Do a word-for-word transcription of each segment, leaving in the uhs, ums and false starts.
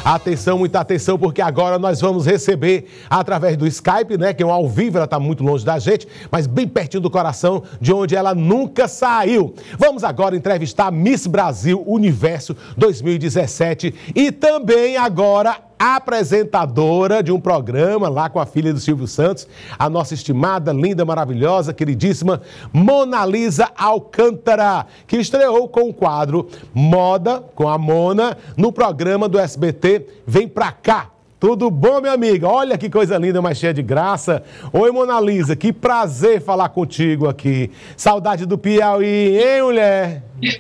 Atenção, muita atenção, porque agora nós vamos receber através do Skype, né? Que é um ao vivo, ela está muito longe da gente, mas bem pertinho do coração, de onde ela nunca saiu. Vamos agora entrevistar Miss Brasil Universo dois mil e dezessete e também agora apresentadora de um programa lá com a filha do Silvio Santos, a nossa estimada, linda, maravilhosa, queridíssima Monalisa Alcântara, que estreou com o quadro Moda com a Mona no programa do S B T Vem Pra Cá. Tudo bom, minha amiga? Olha que coisa linda, mas cheia de graça. Oi, Monalisa, que prazer falar contigo aqui. Saudade do Piauí, hein, mulher?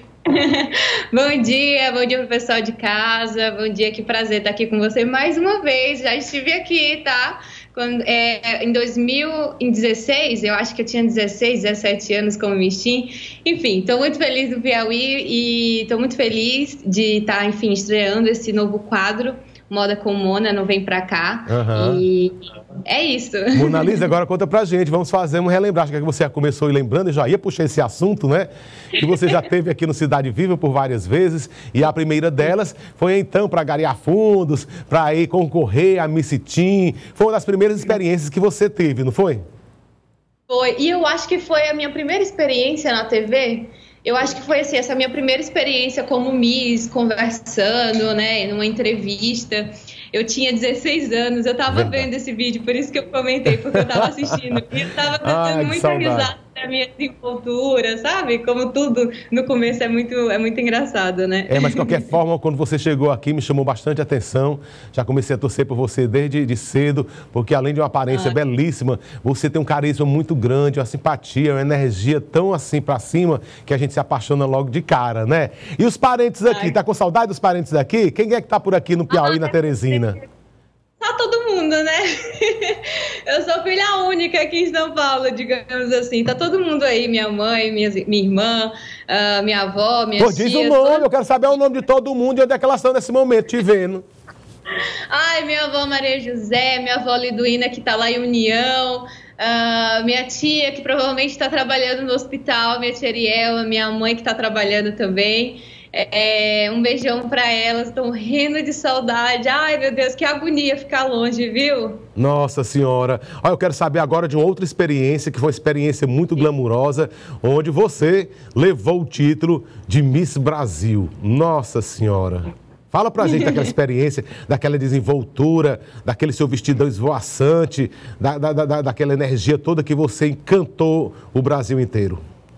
Bom dia, bom dia pro pessoal de casa, bom dia, que prazer estar aqui com você mais uma vez. Já estive aqui, tá? Quando, é, em dois mil e dezesseis, eu acho que eu tinha dezesseis, dezessete anos como Miss Teen. Enfim, estou muito feliz do Piauí e estou muito feliz de estar, enfim, estreando esse novo quadro, Moda com Mona, não Vem Pra Cá. Uhum. E é isso. Monalisa, agora conta pra gente, vamos fazer um relembrar, já que você começou lembrando, eu já ia puxar esse assunto, né? Que você já teve aqui no Cidade Viva por várias vezes, e a primeira delas foi então para garear fundos, para ir concorrer a Miss Teen. Foi uma das primeiras experiências que você teve, não foi? Foi, e eu acho que foi a minha primeira experiência na T V. Eu acho que foi assim, essa minha primeira experiência como Miss, conversando, né, numa entrevista. Eu tinha dezesseis anos, eu tava Verdade. vendo esse vídeo, por isso que eu comentei, porque eu tava assistindo. E eu tava dando muita risada da minha desenvoltura, sabe? Como tudo no começo é muito, é muito engraçado, né? É, mas de qualquer forma, quando você chegou aqui, me chamou bastante atenção. Já comecei a torcer por você desde de cedo, porque além de uma aparência ah. belíssima, você tem um carisma muito grande, uma simpatia, uma energia tão assim pra cima, que a gente se apaixona logo de cara, né? E os parentes aqui, Ai. tá com saudade dos parentes daqui? Quem é que tá por aqui no Piauí, ah, na Teresina? Tá todo mundo, né? Eu sou filha única aqui em São Paulo, digamos assim. Tá todo mundo aí, minha mãe, minha, minha irmã, uh, minha avó, minha Pô, diz o nome, todo... eu quero saber o nome de todo mundo e onde é que elas estão nesse momento, te vendo. Ai, minha avó Maria José, minha avó Liduína, que tá lá em União, uh, minha tia, que provavelmente está trabalhando no hospital, minha tia Ariel, minha mãe, que tá trabalhando também. É, um beijão pra elas, estão rindo de saudade. Ai, meu Deus, que agonia ficar longe, viu? Nossa Senhora. Olha, eu quero saber agora de uma outra experiência, que foi uma experiência muito glamurosa, onde você levou o título de Miss Brasil. Nossa Senhora. Fala pra gente daquela experiência, daquela desenvoltura, daquele seu vestidão esvoaçante, da, da, da, daquela energia toda que você encantou o Brasil inteiro.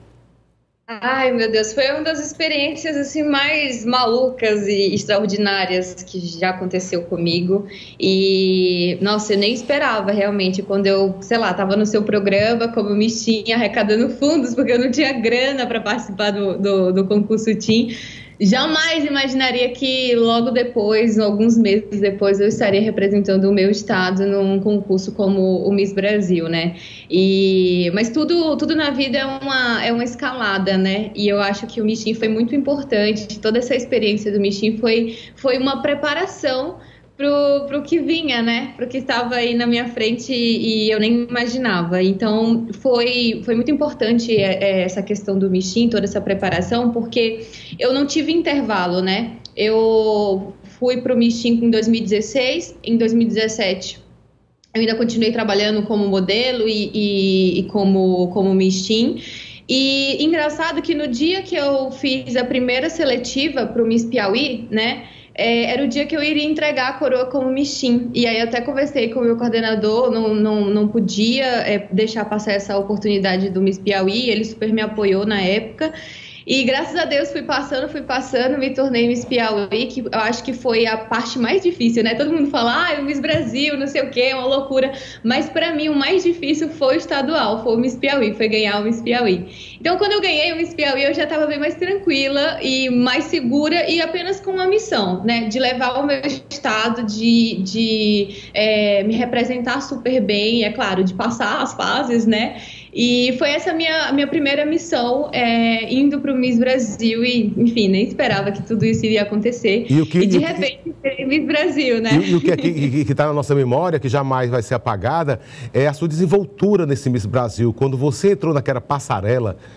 Ai, meu Deus, foi uma das experiências assim mais malucas e extraordinárias que já aconteceu comigo. E, nossa, eu nem esperava realmente quando eu, sei lá, tava no seu programa como Miss Teen, arrecadando fundos, porque eu não tinha grana para participar do, do, do concurso Teen. Jamais imaginaria que logo depois, alguns meses depois, eu estaria representando o meu estado num concurso como o Miss Brasil, né? E, mas tudo, tudo na vida é uma, é uma escalada, né? E eu acho que o Miss Teen foi muito importante. Toda essa experiência do Miss Teen foi, foi uma preparação pro, pro que vinha, né? Pro que estava aí na minha frente e, e eu nem imaginava. Então, foi, foi muito importante é, essa questão do Miss Teen, toda essa preparação, porque eu não tive intervalo, né? Eu fui pro Miss Teen em dois mil e dezesseis, em dois mil e dezessete eu ainda continuei trabalhando como modelo e, e, e como, como Miss Teen. E engraçado que no dia que eu fiz a primeira seletiva pro Miss Piauí, né? É, era o dia que eu iria entregar a coroa como Miss Teen. E aí eu até conversei com o meu coordenador, não, não, não podia é, deixar passar essa oportunidade do Miss Piauí, ele super me apoiou na época. E graças a Deus fui passando, fui passando, me tornei Miss Piauí, que eu acho que foi a parte mais difícil, né? Todo mundo fala, ah, o Miss Brasil, não sei o quê, é uma loucura. Mas pra mim o mais difícil foi o estadual, foi o Miss Piauí, foi ganhar o Miss Piauí. Então quando eu ganhei o Miss Piauí eu já estava bem mais tranquila e mais segura e apenas com uma missão, né? De levar o meu estado, de, de é, me representar super bem, é claro, de passar as fases, né? E foi essa a minha, minha primeira missão, é, indo para o Miss Brasil e, enfim, nem esperava que tudo isso iria acontecer. E, o que, e de e repente, que... Miss Brasil, né? E, e o que está na nossa memória, que jamais vai ser apagada, é a sua desenvoltura nesse Miss Brasil. Quando você entrou naquela passarela,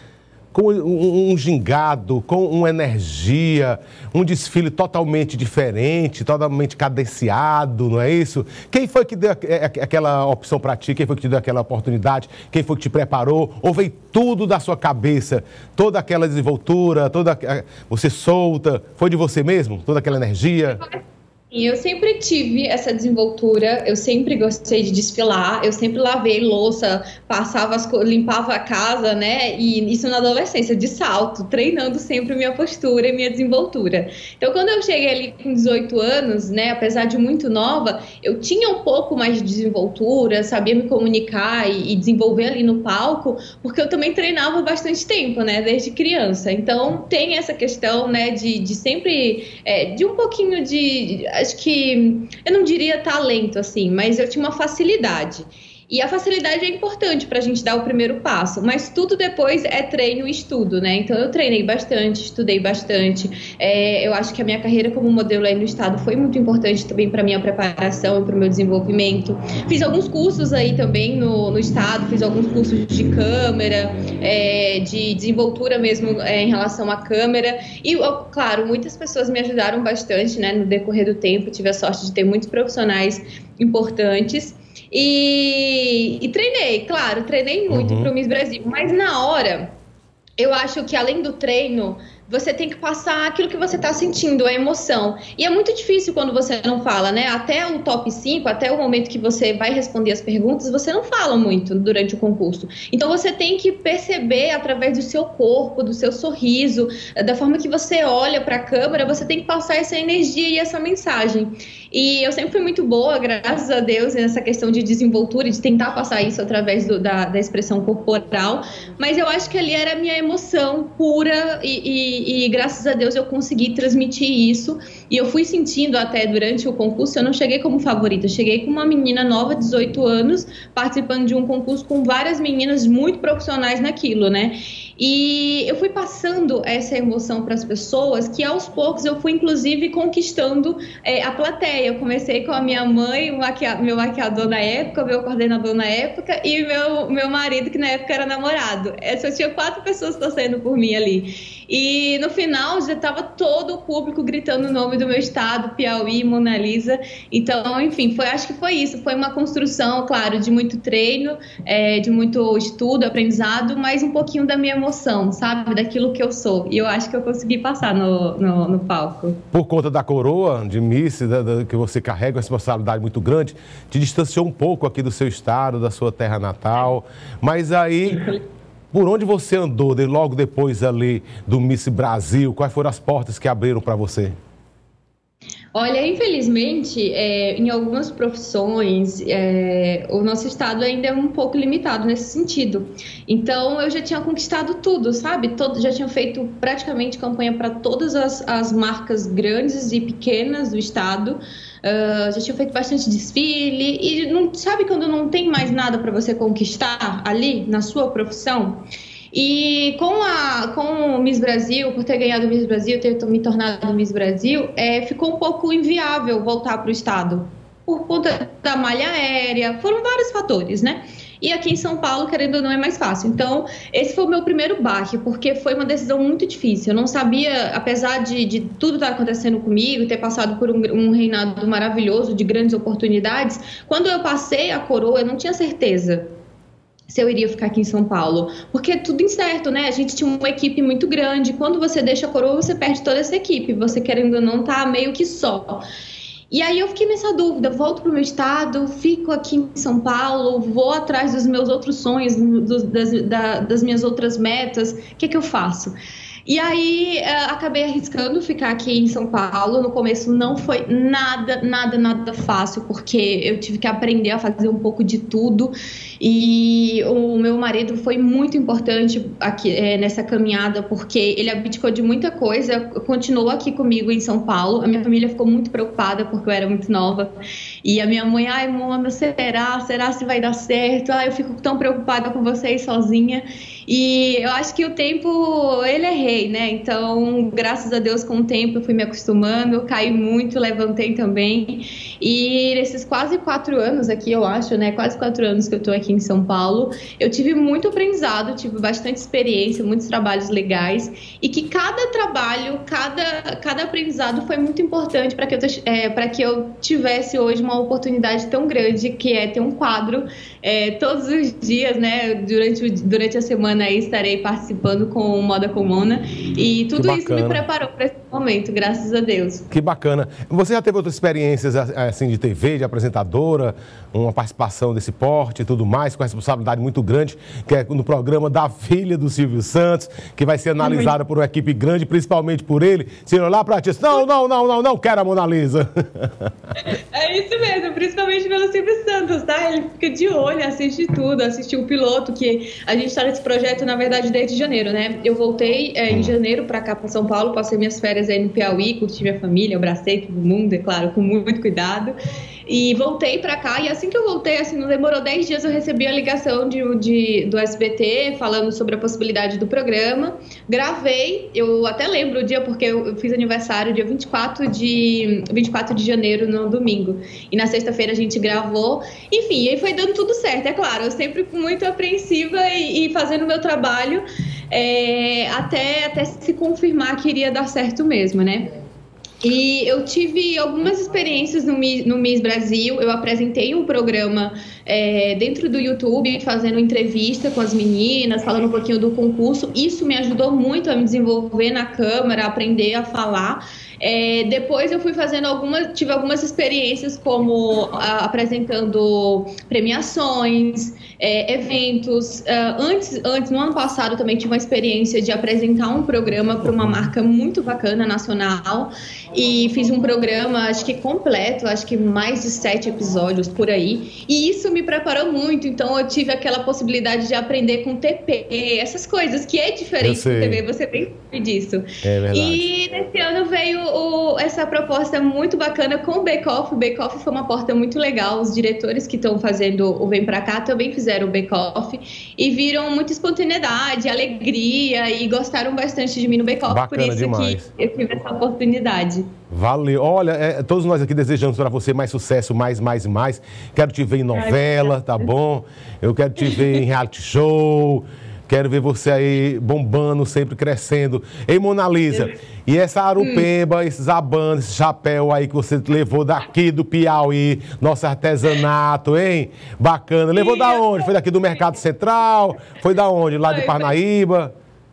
com um, um gingado, com uma energia, um desfile totalmente diferente, totalmente cadenciado, não é isso? Quem foi que deu aquela opção para ti? Quem foi que te deu aquela oportunidade? Quem foi que te preparou? Ou veio tudo da sua cabeça? Toda aquela desenvoltura, toda você solta, foi de você mesmo? Toda aquela energia? Eu sempre tive essa desenvoltura, eu sempre gostei de desfilar, eu sempre lavei louça, passava as co... limpava a casa, né? E isso na adolescência, de salto, treinando sempre minha postura e minha desenvoltura. Então, quando eu cheguei ali com dezoito anos, né? Apesar de muito nova, eu tinha um pouco mais de desenvoltura, sabia me comunicar e, e desenvolver ali no palco, porque eu também treinava bastante tempo, né? Desde criança. Então, tem essa questão, né? De, de sempre, é, de um pouquinho de... Acho que, eu não diria talento, assim, mas eu tinha uma facilidade. E a facilidade é importante para a gente dar o primeiro passo, mas tudo depois é treino e estudo, né? Então eu treinei bastante, estudei bastante. É, eu acho que a minha carreira como modelo aí no estado foi muito importante também para minha preparação e para o meu desenvolvimento. Fiz alguns cursos aí também no, no estado, fiz alguns cursos de câmera, é, de desenvoltura mesmo é, em relação à câmera. E, claro, muitas pessoas me ajudaram bastante, né? No decorrer do tempo, tive a sorte de ter muitos profissionais importantes. E, e treinei, claro, treinei muito uhum. para o Miss Brasil, mas na hora, eu acho que além do treino, você tem que passar aquilo que você está sentindo, a emoção. E é muito difícil quando você não fala, né? Até o top cinco, até o momento que você vai responder as perguntas, você não fala muito durante o concurso. Então você tem que perceber através do seu corpo, do seu sorriso, da forma que você olha para a câmera, você tem que passar essa energia e essa mensagem. E eu sempre fui muito boa, graças a Deus, nessa questão de desenvoltura, de tentar passar isso através do, da, da expressão corporal. Mas eu acho que ali era a minha emoção pura e, e E, graças a Deus eu consegui transmitir isso. E eu fui sentindo até durante o concurso, eu não cheguei como favorita, eu cheguei com uma menina nova, dezoito anos, participando de um concurso com várias meninas muito profissionais naquilo, né? E eu fui passando essa emoção para as pessoas, que aos poucos eu fui inclusive conquistando é, a plateia. Eu comecei com a minha mãe, o maquia... meu maquiador na época, meu coordenador na época e meu, meu marido, que na época era namorado. Eu só tinha quatro pessoas torcendo por mim ali. E no final já estava todo o público gritando o nome do meu estado, Piauí, Mona Lisa. Então, enfim, foi, acho que foi isso. Foi uma construção, claro, de muito treino, é, de muito estudo, aprendizado, mas um pouquinho da minha emoção, sabe? Daquilo que eu sou. E eu acho que eu consegui passar no, no, no palco. Por conta da coroa de Miss, da, da, que você carrega uma responsabilidade muito grande, te distanciou um pouco aqui do seu estado, da sua terra natal. Mas aí... Por onde você andou de, logo depois ali do Miss Brasil? Quais foram as portas que abriram para você? Olha, infelizmente, é, em algumas profissões, é, o nosso estado ainda é um pouco limitado nesse sentido. Então, eu já tinha conquistado tudo, sabe? Todo, já tinha feito praticamente campanha para todas as, as marcas grandes e pequenas do estado. Uh, já tinha feito bastante desfile. E não, sabe quando não tem mais nada para você conquistar ali na sua profissão? E com, a, com o Miss Brasil, por ter ganhado o Miss Brasil, ter me tornado Miss Brasil, é, ficou um pouco inviável voltar para o estado. Por conta da malha aérea, foram vários fatores, né? E aqui em São Paulo, querendo ou não, é mais fácil. Então, esse foi o meu primeiro baque, porque foi uma decisão muito difícil. Eu não sabia, apesar de, de tudo estar acontecendo comigo, ter passado por um, um reinado maravilhoso, de grandes oportunidades, quando eu passei a coroa, eu não tinha certeza se eu iria ficar aqui em São Paulo, porque é tudo incerto, né? A gente tinha uma equipe muito grande, quando você deixa a coroa, você perde toda essa equipe, você querendo ou não, tá meio que só. E aí eu fiquei nessa dúvida, volto para o meu estado, fico aqui em São Paulo, vou atrás dos meus outros sonhos, dos, das, da, das minhas outras metas, o que é que eu faço? E aí, uh, acabei arriscando ficar aqui em São Paulo. No começo não foi nada, nada, nada fácil, porque eu tive que aprender a fazer um pouco de tudo. E o meu marido foi muito importante aqui, é, nessa caminhada, porque ele abdicou de muita coisa, continuou aqui comigo em São Paulo. A minha família ficou muito preocupada, porque eu era muito nova. E a minha mãe, ai, Mona, será? Será se vai dar certo? Ai, eu fico tão preocupada com vocês sozinha. E eu acho que o tempo, ele é rei, né? Então, graças a Deus, com o tempo eu fui me acostumando, eu caí muito, levantei também. E nesses quase quatro anos aqui, eu acho, né? Quase quatro anos que eu tô aqui em São Paulo, eu tive muito aprendizado, tive bastante experiência, muitos trabalhos legais. E que cada trabalho, cada, cada aprendizado foi muito importante para que, eu, é, para que eu tivesse hoje uma oportunidade tão grande, que é ter um quadro é, todos os dias, né? Durante, durante a semana aí estarei participando com Moda com Mona. E tudo isso me preparou para esse momento, graças a Deus. Que bacana. Você já teve outras experiências assim de T V, de apresentadora, uma participação desse porte e tudo mais, com responsabilidade muito grande, que é no programa da filha do Silvio Santos, que vai ser analisada por uma equipe grande, principalmente por ele. Se olhar para ti, não, não, não, não, não quero a Mona Lisa. É isso mesmo, principalmente pelo Silvio Santos, tá? Ele fica de olho, assiste tudo, assiste o piloto, que a gente está nesse projeto, na verdade, desde janeiro, né? Eu voltei é, em janeiro para cá, para São Paulo, passei minhas férias aí no Piauí, curti minha família, abracei todo mundo, é claro, com muito cuidado. E voltei para cá, e assim que eu voltei, assim, não demorou dez dias, eu recebi a ligação de, de, do S B T falando sobre a possibilidade do programa. Gravei, eu até lembro o dia, porque eu, eu fiz aniversário dia vinte e quatro de janeiro, no domingo. E na sexta-feira a gente gravou. Enfim, aí foi dando tudo certo, é claro. Eu sempre muito apreensiva e, e fazendo o meu trabalho é, até, até se confirmar que iria dar certo mesmo, né? E eu tive algumas experiências no Miss, no Miss Brasil. Eu apresentei um programa é, dentro do YouTube, fazendo entrevista com as meninas, falando um pouquinho do concurso. Isso me ajudou muito a me desenvolver na câmera, a aprender a falar. É, depois eu fui fazendo algumas, tive algumas experiências como a, apresentando premiações, é, eventos. Uh, antes, antes, no ano passado também tive uma experiência de apresentar um programa para uma marca muito bacana, nacional, e fiz um programa, acho que completo, acho que mais de sete episódios por aí, e isso me preparou muito. Então eu tive aquela possibilidade de aprender com T P, essas coisas que é diferente do T V, você bem sabe disso. É verdade. E nesse ano veio O, essa proposta muito bacana com o Bake Off. O Bake Off foi uma porta muito legal. Os diretores que estão fazendo o Vem Pra Cá também fizeram o Bake Off e viram muita espontaneidade, alegria e gostaram bastante de mim no Bake Off. Bacana, por isso demais. que eu tive essa oportunidade. Valeu. Olha, é, todos nós aqui desejamos para você mais sucesso, mais, mais, mais. Quero te ver em novela, tá bom? Eu quero te ver em reality show. Quero ver você aí bombando, sempre crescendo. Ei, Mona Lisa, e essa arupemba, hum. esses abanos, esse chapéu aí que você levou daqui do Piauí, nosso artesanato, hein? Bacana. Levou da onde? Foi daqui do Mercado Central? Foi da onde? Lá de Parnaíba?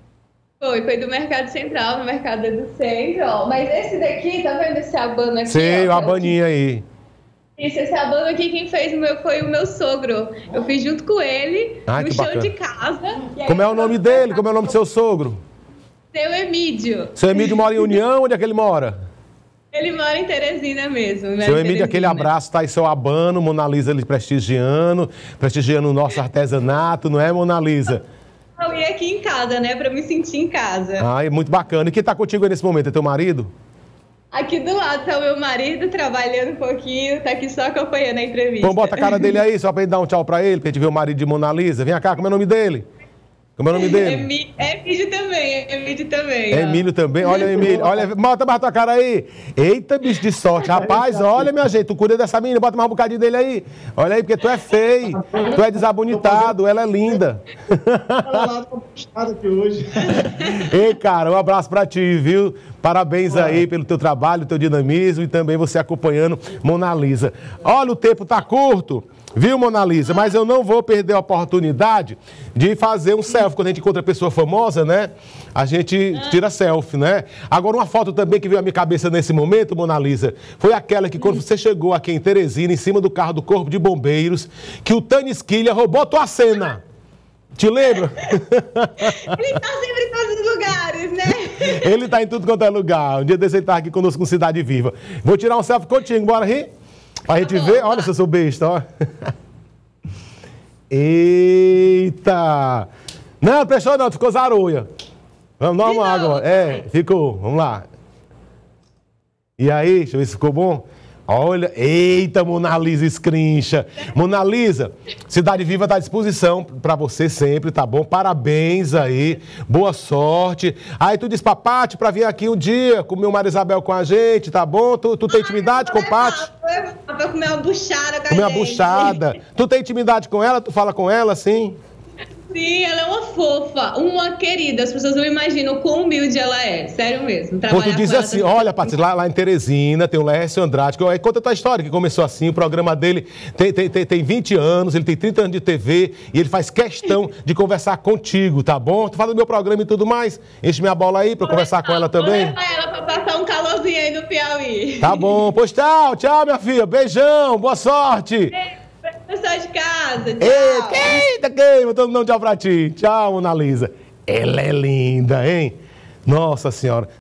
Foi, foi do Mercado Central, no Mercado do Centro. Ó. Mas esse daqui, tá vendo esse abano aqui? Sei, o abaninho aí. Isso, esse abano aqui, quem fez o meu, foi o meu sogro. Eu fiz junto com ele, Ai, no que chão bacana. de casa. Como é o nome dele? Como é o nome do seu sogro? Seu Emílio. Seu Emílio mora em União? Onde é que ele mora? Ele mora em Teresina mesmo. Né? Seu Emílio, Teresina. aquele abraço, tá aí seu abano, Mona Lisa lhe prestigiando, prestigiando o nosso artesanato, não é, Mona Lisa? Eu ia aqui em casa, né, pra me sentir em casa. Ai, muito bacana. E quem tá contigo aí nesse momento? É teu marido? Aqui do lado tá o meu marido, trabalhando um pouquinho, tá aqui só acompanhando a entrevista. Então bota a cara dele aí, só pra gente dar um tchau pra ele, pra gente ver o marido de Mona Lisa. Vem cá, como é o nome dele? Como é o nome dele? É Emílio também, é Emílio também. É Emílio também? Olha, Emílio, olha, bota mais tua cara aí. Eita, bicho de sorte. Rapaz, olha, minha gente, tu cuida dessa menina, bota mais um bocadinho dele aí. Olha aí, porque tu é feio, tu é desabonitado, ela é linda. Ela tá aqui hoje. Ei, cara, um abraço pra ti, viu? Parabéns aí pelo teu trabalho, teu dinamismo e também você acompanhando Mona Lisa. Olha, o tempo tá curto, viu, Mona Lisa? Mas eu não vou perder a oportunidade de fazer um selfie. Quando a gente encontra pessoa famosa, né? A gente tira selfie, né? Agora, uma foto também que veio à minha cabeça nesse momento, Mona Lisa, foi aquela que quando você chegou aqui em Teresina, em cima do carro do Corpo de Bombeiros, que o Tânis Quilha roubou tua cena. Te lembra? Ele tá sempre em todos os lugares, né? Ele tá em tudo quanto é lugar. Um dia desse ele tá aqui conosco com Cidade Viva. Vou tirar um selfie contigo, bora rir? Pra gente ver. Olha se eu sou besta, ó. Eita! Não, não prestou não, ficou zaroia. Vamos dar uma água. É, ficou. Vamos lá. E aí, deixa eu ver se ficou bom. Olha, eita, Mona Lisa escrincha. Mona Lisa, Cidade Viva está à disposição para você sempre, tá bom? Parabéns aí, boa sorte. Aí tu diz pra Paty pra vir aqui um dia comer o Maria Isabel com a gente, tá bom? Tu, tu tem intimidade com Paty? Pra comer uma buchada com a Comer uma gente. buchada. Tu tem intimidade com ela? Tu fala com ela assim? Sim, ela é uma fofa, uma querida. As pessoas não imaginam o quão humilde ela é. Sério mesmo. Pô, tu diz assim, olha, Paty, lá, lá em Teresina tem o Lécio Andrade, que aí conta a tua história, que começou assim, o programa dele tem, tem, tem, tem vinte anos, ele tem trinta anos de T V e ele faz questão de conversar contigo, tá bom? Tu fala do meu programa e tudo mais, enche minha bola aí pra eu conversar com ela também. Vou levar ela pra passar um calorzinho aí no Piauí. Tá bom, pois tchau, tchau, minha filha, beijão, boa sorte. Pessoal de casa, tchau. Eita, queima, todo mundo tchau pra ti. Tchau, Mona Lisa. Ela é linda, hein? Nossa Senhora.